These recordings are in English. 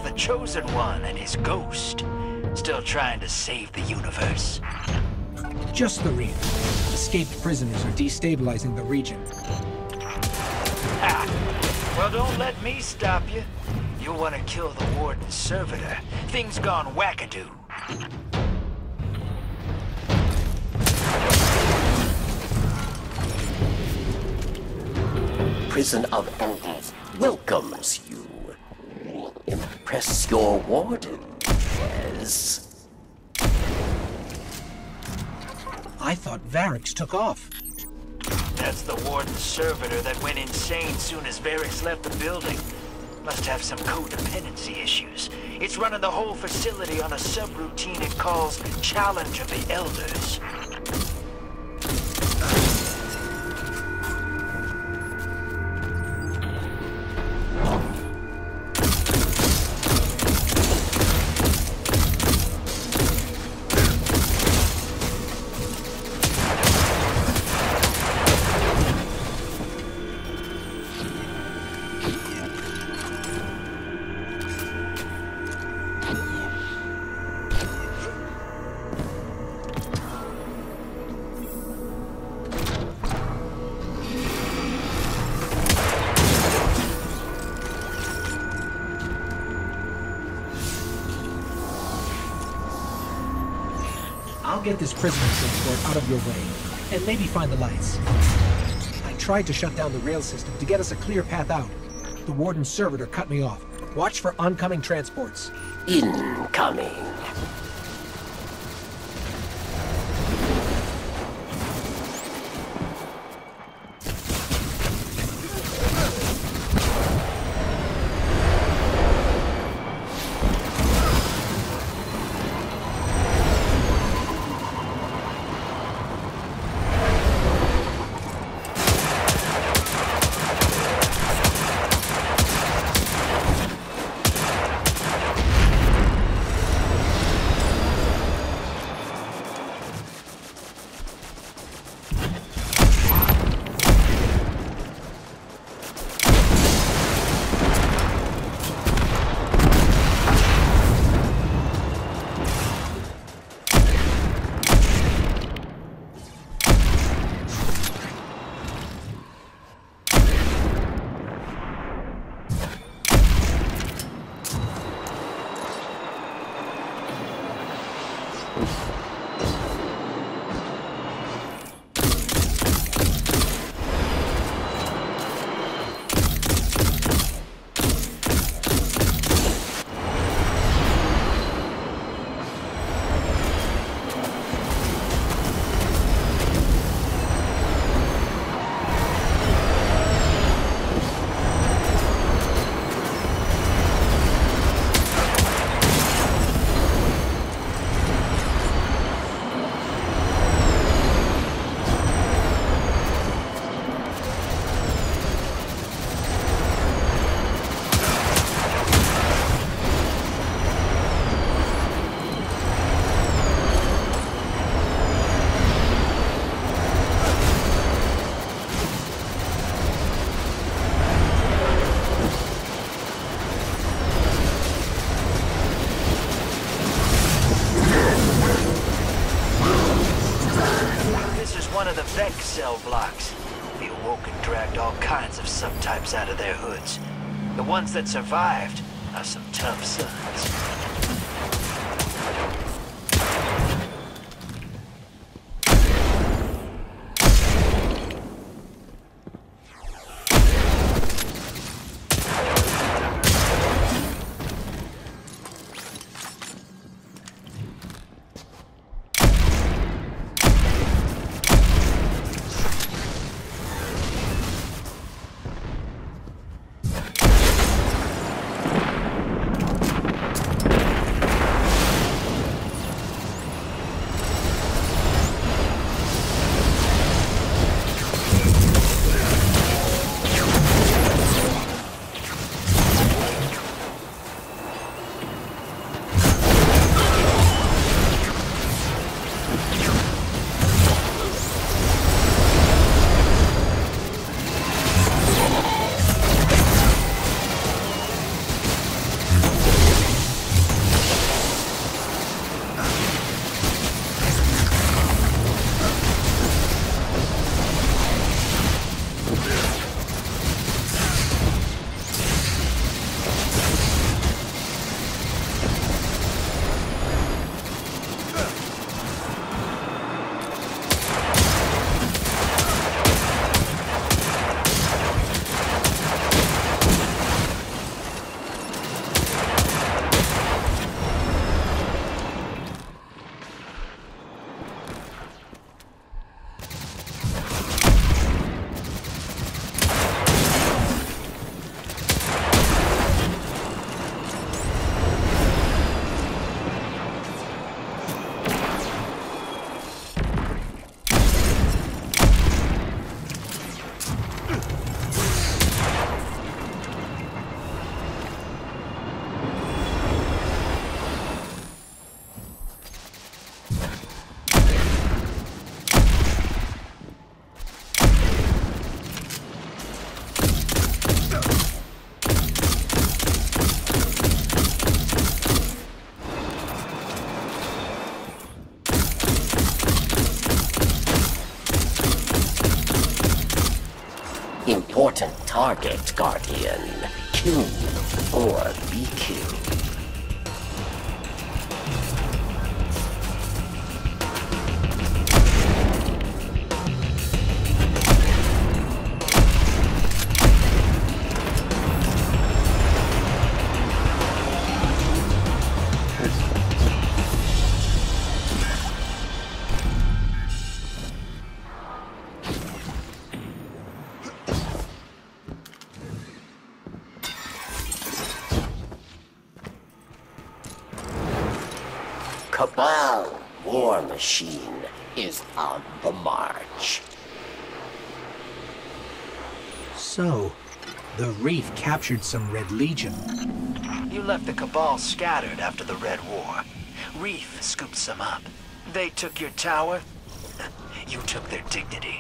the Chosen One and his ghost. Still trying to save the universe. Just the real. Escaped prisoners are destabilizing the region. Ha! Well, don't let me stop you. You'll want to kill the Warden servitor. Things gone wackadoo. Prison of Elders welcomes you. Impress your Warden, yes. I thought Varix took off. That's the Warden's servitor that went insane soon as Varix left the building. Must have some codependency issues. It's running the whole facility on a subroutine it calls Challenge of the Elders. I'll get this prisoner transport out of your way, and maybe find the lights. I tried to shut down the rail system to get us a clear path out. The Warden's servitor cut me off. Watch for oncoming transports. Incoming. Cell blocks. The Awoken dragged all kinds of subtypes out of their hoods. The ones that survived are some tough sons. important target, Guardian. Kill or be killed. Cabal war machine is on the march. So, the Reef captured some Red Legion. You left the Cabal scattered after the Red War. Reef scooped some up. They took your tower. You took their dignity.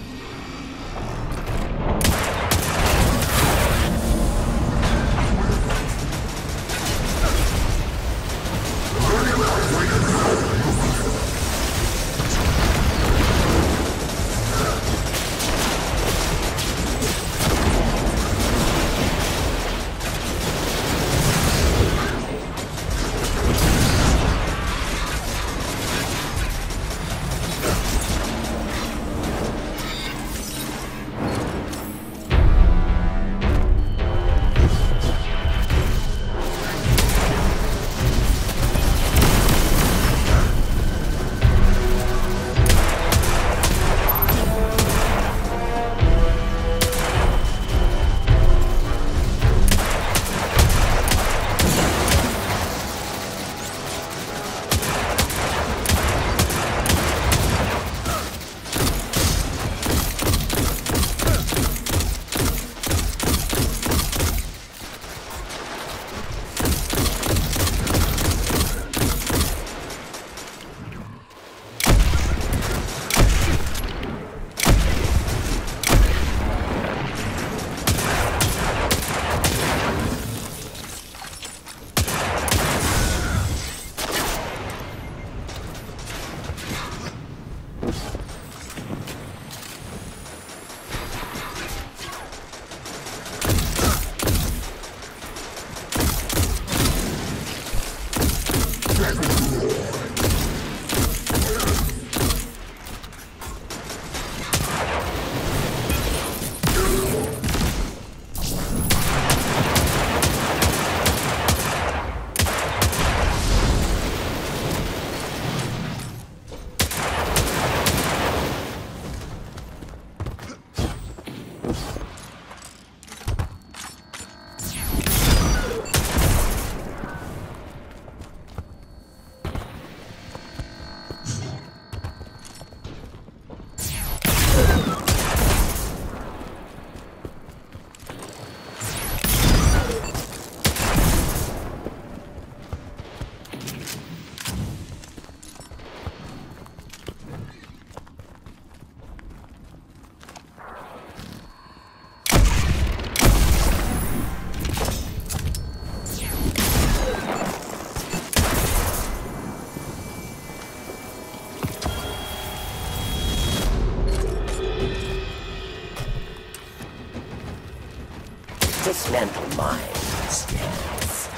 Dismantle mines, yes.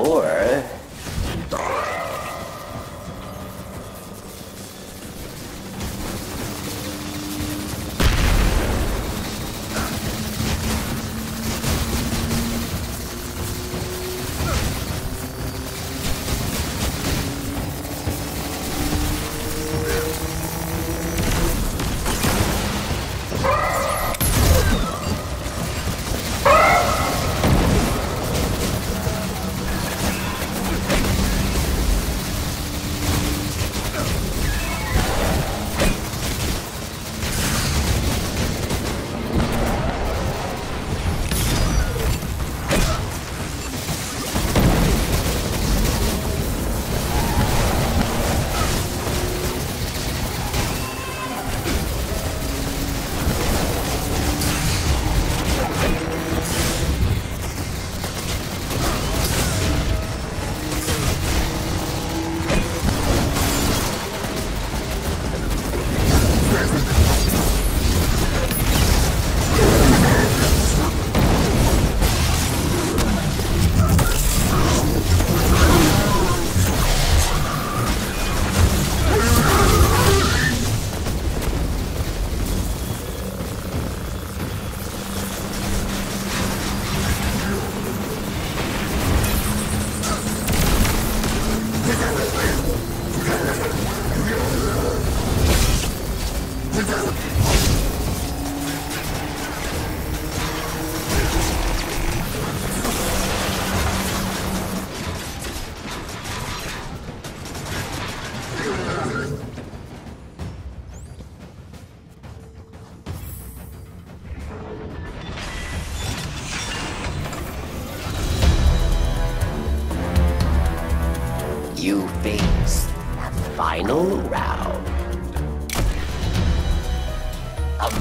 Or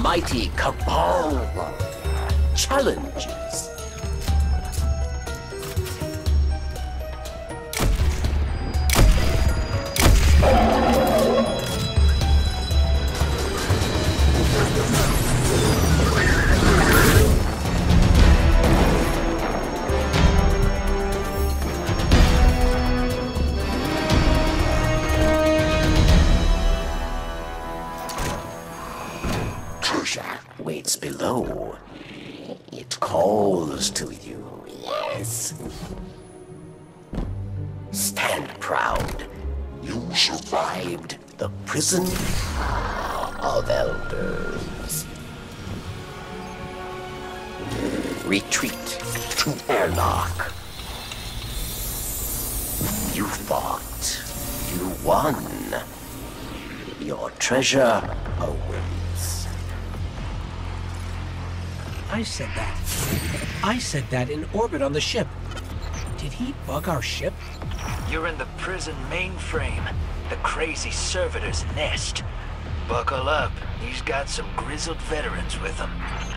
mighty cabal challenges. Waits below. It calls to you, yes. Stand proud. You survived the prison of elders. Retreat to airlock. You fought. You won. Your treasure awaits. I said that. I said that in orbit on the ship. Did he bug our ship? You're in the prison mainframe, the crazy servitor's nest. Buckle up, he's got some grizzled veterans with him.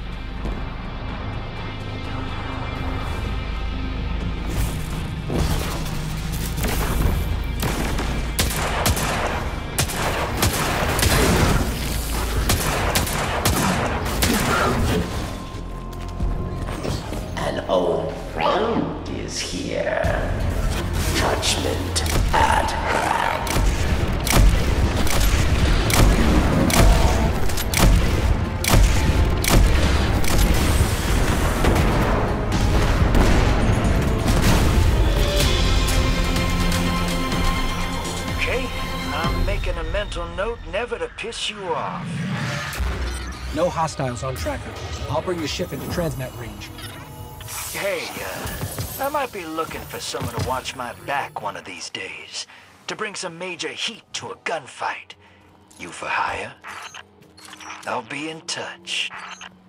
An old friend is here. Judgment at hand. Okay, I'm making a mental note never to piss you off. No hostiles on tracker. I'll bring the ship into transmat range. Hey, I might be looking for someone to watch my back one of these days. To bring some major heat to a gunfight. You for hire? I'll be in touch.